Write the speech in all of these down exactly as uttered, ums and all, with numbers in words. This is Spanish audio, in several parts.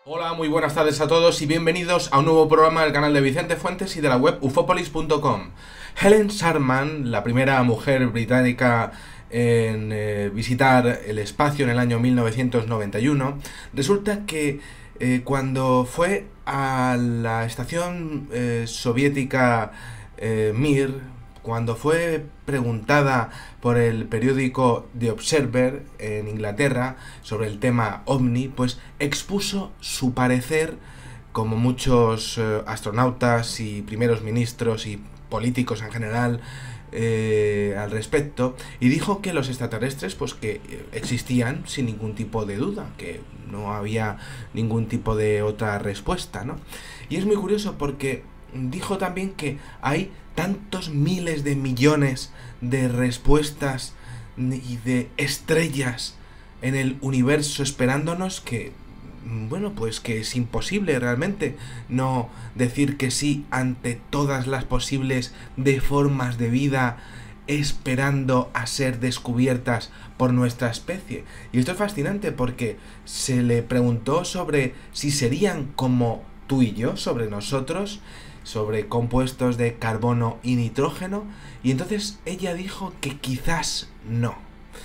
Hola, muy buenas tardes a todos y bienvenidos a un nuevo programa del canal de Vicente Fuentes y de la web ufopolis punto com. Helen Sharman, la primera mujer británica en eh, visitar el espacio en el año mil novecientos noventa y uno, resulta que eh, cuando fue a la estación eh, soviética eh, Mir, cuando fue preguntada por el periódico The Observer en Inglaterra sobre el tema OVNI, pues expuso su parecer, como muchos eh, astronautas y primeros ministros y políticos en general eh, al respecto, y dijo que los extraterrestres pues que existían sin ningún tipo de duda, que no había ningún tipo de otra respuesta, ¿no? Y es muy curioso porque dijo también que hay tantos miles de millones de respuestas y de estrellas en el universo esperándonos que, bueno, pues que es imposible realmente no decir que sí ante todas las posibles de formas de vida esperando a ser descubiertas por nuestra especie. Y esto es fascinante porque se le preguntó sobre si serían como tú y yo, sobre nosotros, sobre compuestos de carbono y nitrógeno, y entonces ella dijo que quizás no.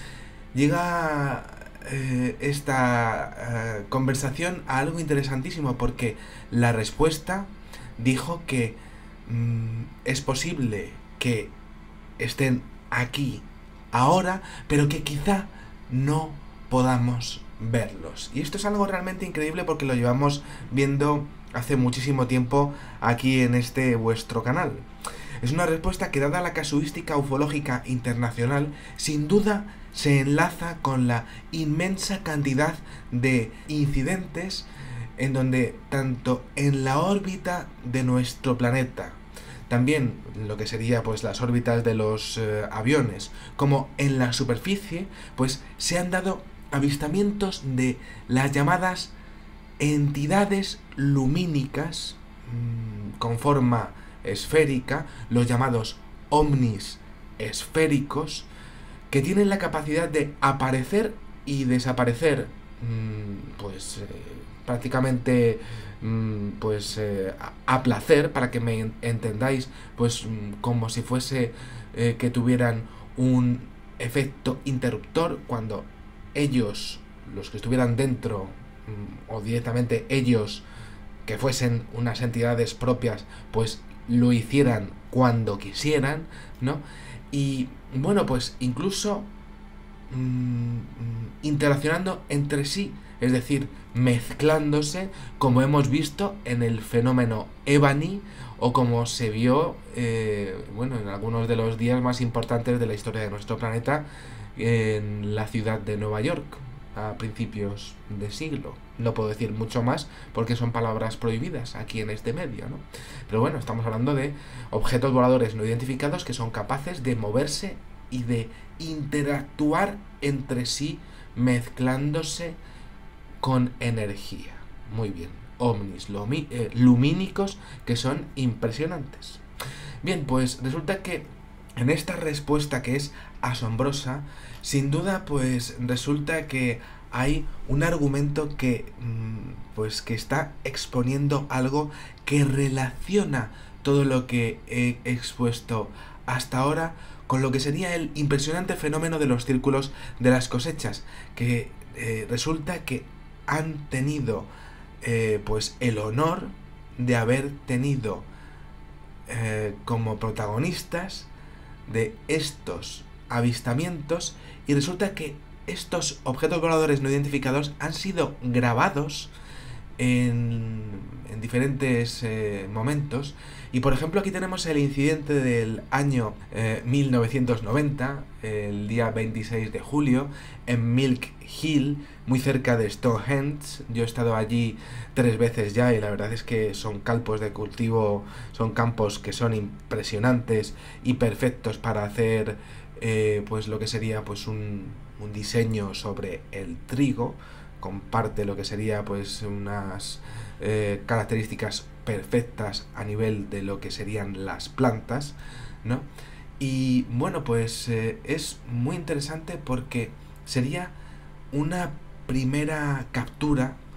Llega eh, esta eh, conversación a algo interesantísimo porque la respuesta dijo que mmm, es posible que estén aquí ahora, pero que quizá no podamos verlos. Y esto es algo realmente increíble porque lo llevamos viendo hace muchísimo tiempo aquí en este vuestro canal. Es una respuesta que, dada la casuística ufológica internacional, sin duda se enlaza con la inmensa cantidad de incidentes en donde, tanto en la órbita de nuestro planeta, también lo que sería pues las órbitas de los eh, aviones, como en la superficie, pues se han dado avistamientos de las llamadas entidades lumínicas mmm, con forma esférica, los llamados ovnis esféricos, que tienen la capacidad de aparecer y desaparecer mmm, pues eh, prácticamente mmm, pues eh, a, a placer, para que me entendáis, pues mmm, como si fuese eh, que tuvieran un efecto interruptor cuando ellos, los que estuvieran dentro, o directamente ellos, que fuesen unas entidades propias, pues lo hicieran cuando quisieran, ¿no? Y bueno, pues incluso mmm, interaccionando entre sí, es decir, mezclándose, como hemos visto en el fenómeno Ebany, o como se vio eh, bueno, en algunos de los días más importantes de la historia de nuestro planeta, en la ciudad de Nueva York a principios de siglo. No puedo decir mucho más porque son palabras prohibidas aquí en este medio, ¿no? Pero bueno, estamos hablando de objetos voladores no identificados que son capaces de moverse y de interactuar entre sí, mezclándose con energía. Muy bien, ovnis lumi- eh, lumínicos que son impresionantes. Bien, pues resulta que en esta respuesta, que es asombrosa, sin duda, pues resulta que hay un argumento que pues que está exponiendo algo que relaciona todo lo que he expuesto hasta ahora con lo que sería el impresionante fenómeno de los círculos de las cosechas, que eh, resulta que han tenido eh, pues el honor de haber tenido eh, como protagonistas de estos avistamientos, y resulta que estos objetos voladores no identificados han sido grabados en, en diferentes eh, momentos. Y por ejemplo, aquí tenemos el incidente del año eh, mil novecientos noventa, el día veintiséis de julio, en Milk Hill, muy cerca de Stonehenge. Yo he estado allí tres veces ya y la verdad es que son campos de cultivo, son campos que son impresionantes y perfectos para hacer eh, pues lo que sería pues un, un diseño sobre el trigo. Comparte lo que sería pues unas eh, características perfectas a nivel de lo que serían las plantas, ¿no? Y bueno, pues eh, es muy interesante porque sería una primera captura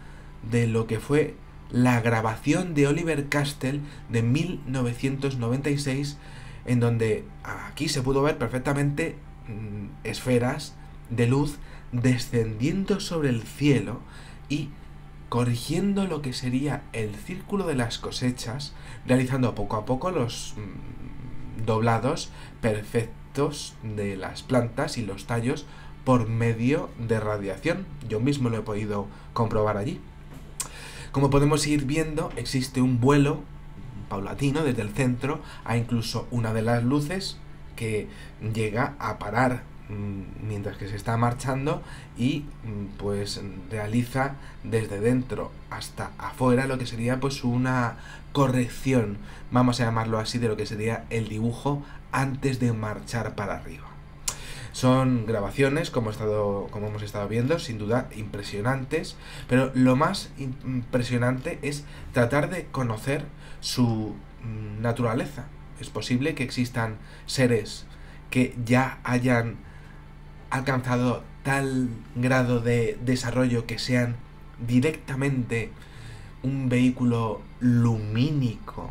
de lo que fue la grabación de Oliver Castle de mil novecientos noventa y seis, en donde aquí se pudo ver perfectamente mmm, esferas de luz descendiendo sobre el cielo y corrigiendo lo que sería el círculo de las cosechas, realizando poco a poco los mmm, doblados perfectos de las plantas y los tallos por medio de radiación. Yo mismo lo he podido comprobar allí. Como podemos ir viendo, existe un vuelo paulatino desde el centro a incluso una de las luces que llega a parar mmm, mientras que se está marchando y mmm, pues realiza desde dentro hasta afuera lo que sería pues una corrección, vamos a llamarlo así, de lo que sería el dibujo antes de marchar para arriba. Son grabaciones, como, he estado, como hemos estado viendo, sin duda impresionantes, pero lo más impresionante es tratar de conocer su naturaleza. Es posible que existan seres que ya hayan alcanzado tal grado de desarrollo que sean directamente un vehículo lumínico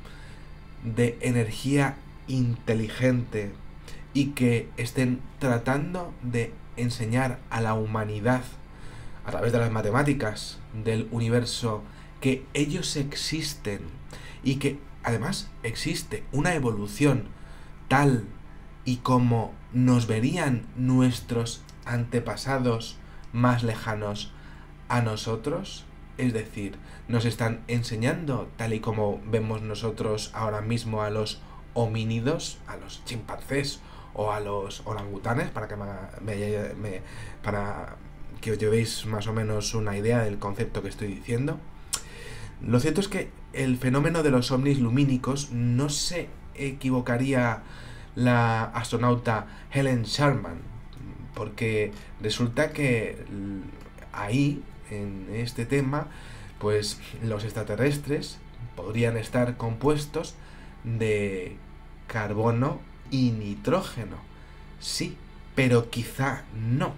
de energía inteligente y que estén tratando de enseñar a la humanidad a través de las matemáticas del universo que ellos existen y que además existe una evolución tal y como nos verían nuestros antepasados más lejanos a nosotros. Es decir, nos están enseñando tal y como vemos nosotros ahora mismo a los homínidos, a los chimpancés o a los orangutanes, para que me, me, me, para que os llevéis más o menos una idea del concepto que estoy diciendo. Lo cierto es que el fenómeno de los ovnis lumínicos no se equivocaría la astronauta Helen Sharman, porque resulta que ahí, en este tema, pues los extraterrestres podrían estar compuestos de carbono y nitrógeno. Sí, pero quizá no.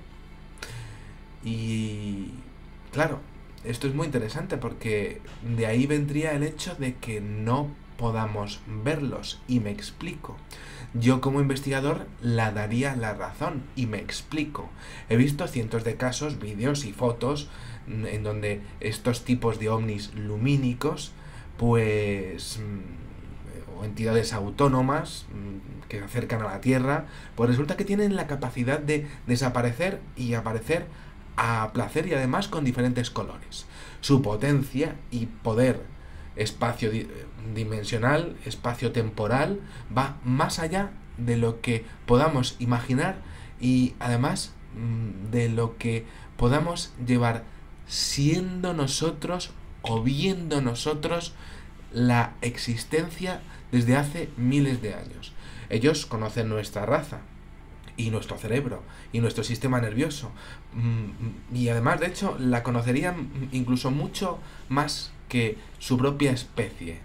Y claro, esto es muy interesante porque de ahí vendría el hecho de que no podamos verlos. Y me explico. Yo como investigador la daría la razón y me explico. He visto cientos de casos, vídeos y fotos en donde estos tipos de ovnis lumínicos, pues, o entidades autónomas que se acercan a la Tierra, pues resulta que tienen la capacidad de desaparecer y aparecer a placer y además con diferentes colores. Su potencia y poder espacio dimensional, espacio temporal, va más allá de lo que podamos imaginar y además de lo que podamos llevar siendo nosotros o viendo nosotros la existencia desde hace miles de años. Ellos conocen nuestra raza y nuestro cerebro y nuestro sistema nervioso y además de hecho la conocerían incluso mucho más que su propia especie,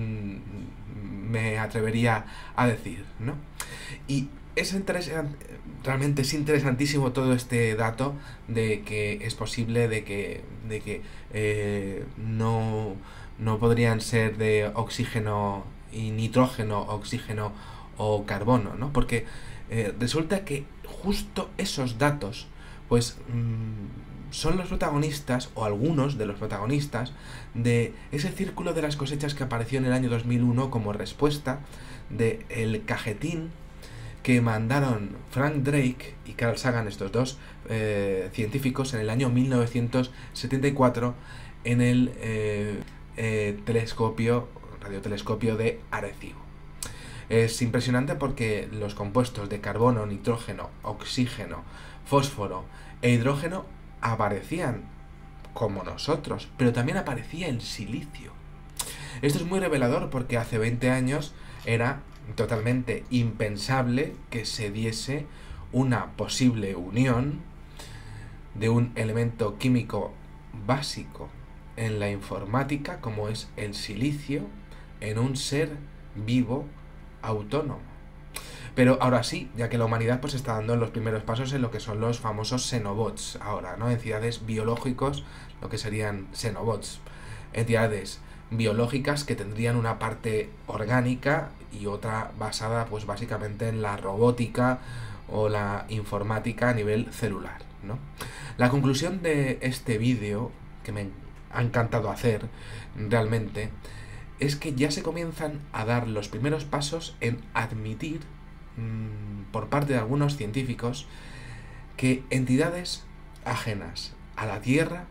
me atrevería a decir, ¿no? Y es interesante, realmente es interesantísimo todo este dato de que es posible de que, de que eh, no, no podrían ser de oxígeno y nitrógeno, oxígeno o carbono, ¿no? Porque eh, resulta que justo esos datos, pues mmm, son los protagonistas, o algunos de los protagonistas, de ese círculo de las cosechas que apareció en el año dos mil uno como respuesta del cajetín que mandaron Frank Drake y Carl Sagan, estos dos eh, científicos, en el año mil novecientos setenta y cuatro en el eh, eh, telescopio, radiotelescopio de Arecibo. Es impresionante porque los compuestos de carbono, nitrógeno, oxígeno, fósforo e hidrógeno aparecían como nosotros, pero también aparecía el silicio. Esto es muy revelador porque hace veinte años era totalmente impensable que se diese una posible unión de un elemento químico básico en la informática como es el silicio en un ser vivo autónomo. Pero ahora sí, ya que la humanidad pues está dando los primeros pasos en lo que son los famosos xenobots ahora, ¿no? Entidades biológicos, lo que serían xenobots. Entidades biológicas que tendrían una parte orgánica y otra basada pues básicamente en la robótica o la informática a nivel celular, ¿no? La conclusión de este vídeo, que me ha encantado hacer realmente, es que ya se comienzan a dar los primeros pasos en admitir mmm, por parte de algunos científicos que entidades ajenas a la Tierra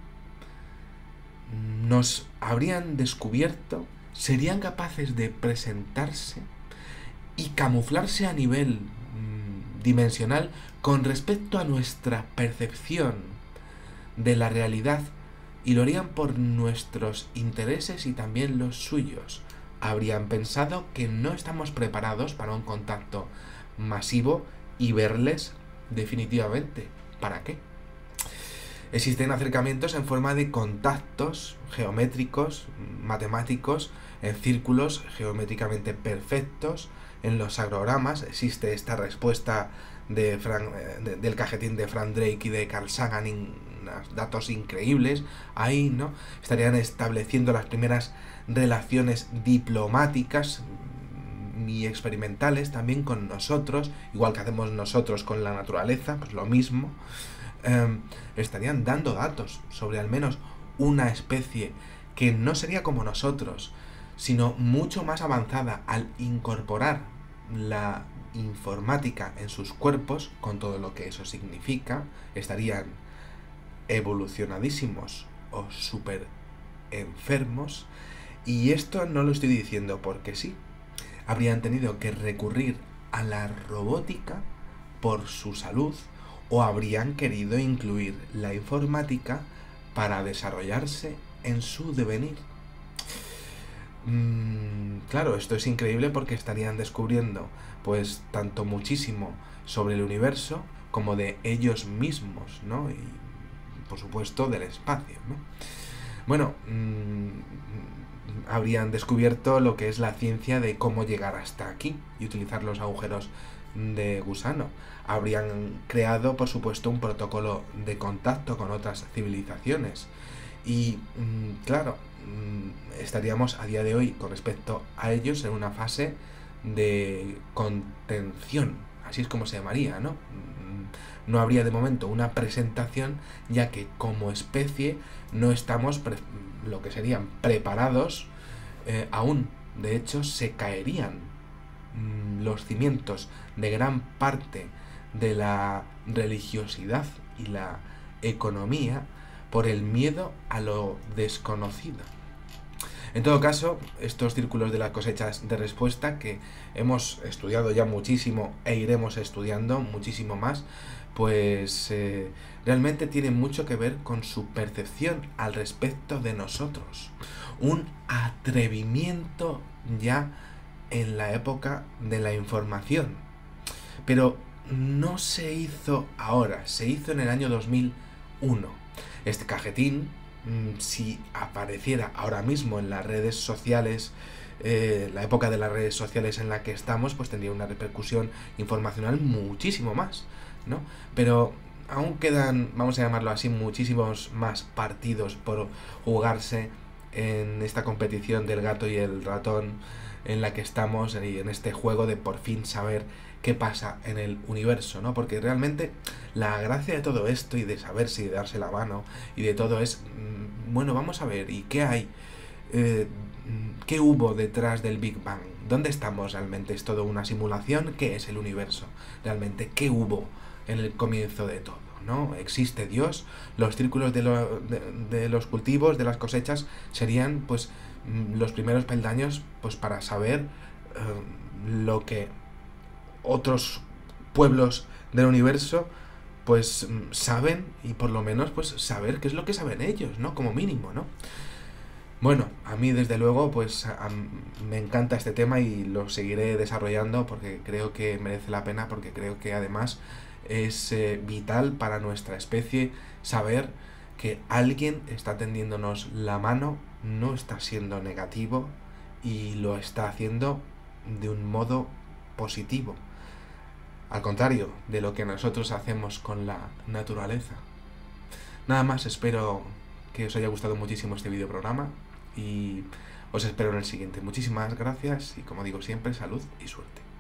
nos habrían descubierto, serían capaces de presentarse y camuflarse a nivel mmm, dimensional con respecto a nuestra percepción de la realidad, y lo harían por nuestros intereses y también los suyos. Habrían pensado que no estamos preparados para un contacto masivo y verles definitivamente. ¿Para qué? Existen acercamientos en forma de contactos geométricos, matemáticos, en círculos geométricamente perfectos. En los agrogramas existe esta respuesta de Frank, de, del cajetín de Frank Drake y de Carl Sagan, in, datos increíbles. Ahí, ¿no? Estarían estableciendo las primeras relaciones diplomáticas y experimentales también con nosotros, igual que hacemos nosotros con la naturaleza, pues lo mismo. Eh, estarían dando datos sobre al menos una especie que no sería como nosotros, sino mucho más avanzada al incorporar la informática en sus cuerpos, con todo lo que eso significa. Estarían evolucionadísimos o súper enfermos, y esto no lo estoy diciendo porque sí. Habrían tenido que recurrir a la robótica por su salud, o habrían querido incluir la informática para desarrollarse en su devenir. Mm, claro, esto es increíble porque estarían descubriendo pues tanto muchísimo sobre el universo como de ellos mismos, ¿no? Y por supuesto del espacio, ¿no? Bueno, mmm, habrían descubierto lo que es la ciencia de cómo llegar hasta aquí y utilizar los agujeros de gusano. Habrían creado, por supuesto, un protocolo de contacto con otras civilizaciones. Y, mmm, claro, mmm, estaríamos a día de hoy, con respecto a ellos, en una fase de contención. Así es como se llamaría, ¿no? No habría de momento una presentación, ya que como especie no estamos lo que serían preparados eh, aún. De hecho, se caerían mmm, los cimientos de gran parte de la religiosidad y la economía por el miedo a lo desconocido. En todo caso, estos círculos de las cosechas de respuesta, que hemos estudiado ya muchísimo e iremos estudiando muchísimo más, pues eh, realmente tienen mucho que ver con su percepción al respecto de nosotros. Un atrevimiento ya en la época de la información. Pero no se hizo ahora, se hizo en el año dos mil uno. Este cajetín, si apareciera ahora mismo en las redes sociales, eh, la época de las redes sociales en la que estamos, pues tendría una repercusión informacional muchísimo más, ¿no? Pero aún quedan, vamos a llamarlo así, muchísimos más partidos por jugarse en esta competición del gato y el ratón en la que estamos, y en este juego de por fin saber qué pasa en el universo, ¿no? Porque realmente la gracia de todo esto y de saberse y de darse la mano y de todo es, bueno, vamos a ver, ¿y qué hay? Eh, ¿Qué hubo detrás del Big Bang? ¿Dónde estamos realmente? ¿Es todo una simulación? ¿Qué es el universo? Realmente, ¿qué hubo en el comienzo de todo? ¿No? ¿Existe Dios? Los círculos de, lo, de, de los cultivos, de las cosechas, serían pues los primeros peldaños pues para saber eh, lo que otros pueblos del universo pues saben, y por lo menos pues saber qué es lo que saben ellos, ¿no? Como mínimo, ¿no? Bueno, a mí desde luego pues a, a, me encanta este tema y lo seguiré desarrollando porque creo que merece la pena, porque creo que además es eh, vital para nuestra especie saber que alguien está tendiéndonos la mano, no está siendo negativo y lo está haciendo de un modo positivo. al contrario de lo que nosotros hacemos con la naturaleza. Nada más, espero que os haya gustado muchísimo este videoprograma y os espero en el siguiente. Muchísimas gracias y, como digo siempre, salud y suerte.